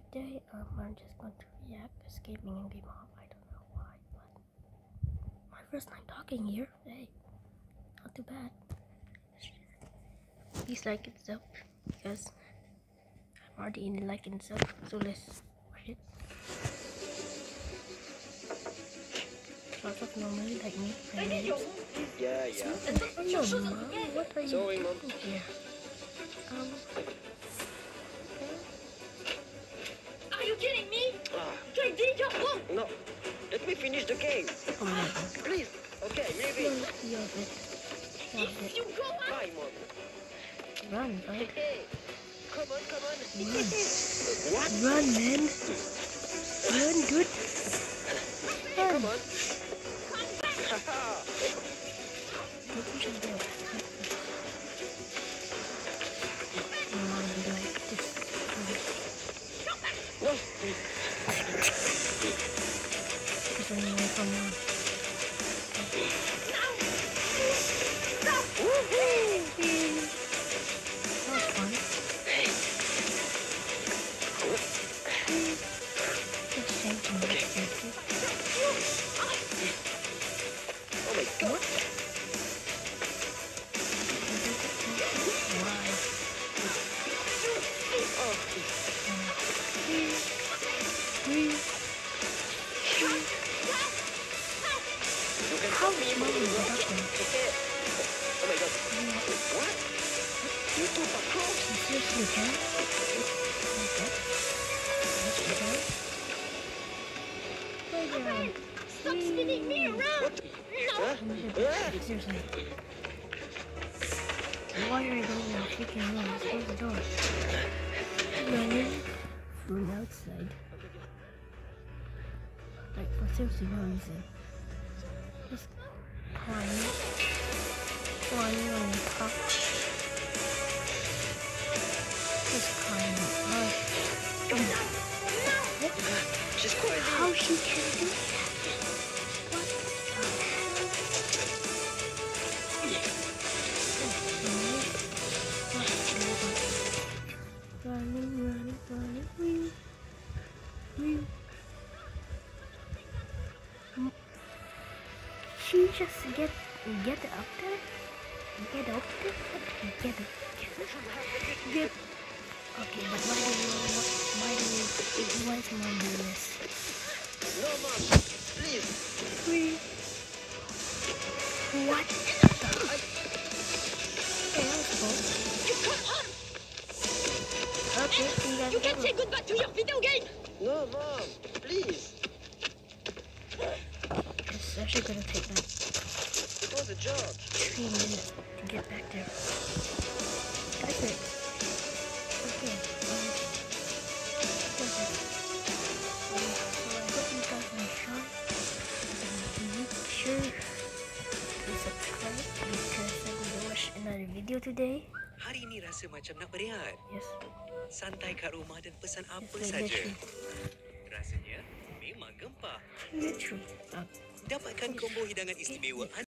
today I'm just going to react escaping in Game Hop. I don't know why, but my first time talking here. Hey, not too bad. Please like and sub because I'm already in the like and sub. So let's watch it. Lots of normally like me playing games. Yeah. Hello, Mom. What are you Sorry, doing Mom. here? Are you kidding me? Ah, No. no. Let me finish the game. Oh my God. Please. Okay, leave No, it. stop it. Stop it. You go out. Bye, Mom. Run, bud. Hey, come on. Run. What? Run, man. Run, dude. Run. Come on. Haha. Don't push him down. Mom be like this. No. He's running away from Mom. That was fun. Hey. Let's change him. Okay. Oh my God. Why? Oh. You can How stop me is if Mom you in want. production? Okay. Oh my God. What? You two patrol? You seriously can? Okay. Yes, you can. Playground. Stop spinning me around. What? Huh? Ah! Seriously. Why are you going in the freaking room? Just close the door. Running from outside. Like, for seriously no reason. Just climbing. Climbing on the top. Just climbing up. She's crazy. How she can do that? What the hell? Running. Wee. She just get up there? Get up there? Get. Okay, but why is Mom doing this? No, Mom. Please. Wee. What the? Okay, that was cool. You come on. Okay, see you guys You can again. say goodbye to your video game. No, Mom. Please. It's actually gonna take like It was a joke. 3 minutes to get back there. That's it. Okay. That's it. So I hope you guys enjoyed. Make sure to subscribe because I'm gonna watch another video today. Hari ini rasa macam nak berehat. Yes. Santai kat rumah dan pesan apa It's saja. literally. Rasanya memang gempah. Literally. Dapatkan combo hidangan istimewa